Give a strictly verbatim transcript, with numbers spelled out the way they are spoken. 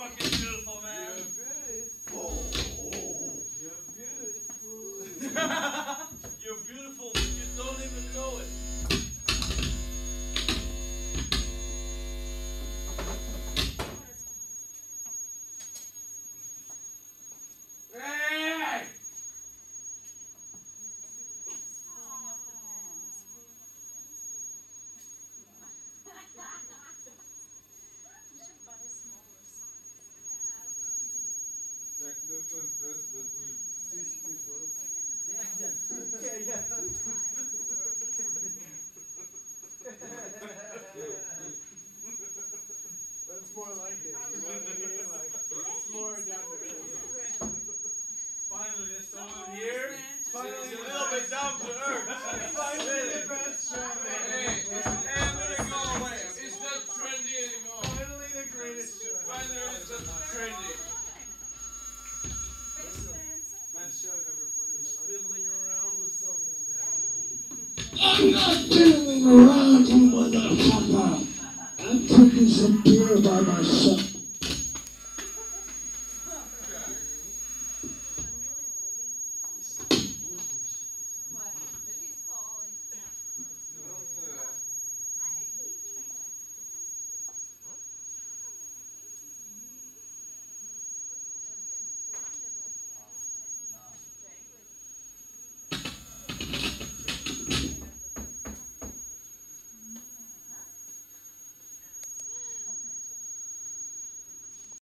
fucking beautiful, man. You're beautiful. You're beautiful. You're beautiful, but you don't even know it. Hey! Like Newton's vest, but with six people. Yeah, yeah. That's more like it. You know what I mean? Like, it's more down to earth. Finally, there's someone here. Finally, It's a little bit down to earth. Finally, the best show. Hey, it's never gonna go away. It's not trendy anymore. Finally, the greatest show. Finally, it's just trendy. Best show I've ever played in my life. Fiddling around with something there. I'm not fiddling around, you motherfucker. I'm drinking some beer by myself.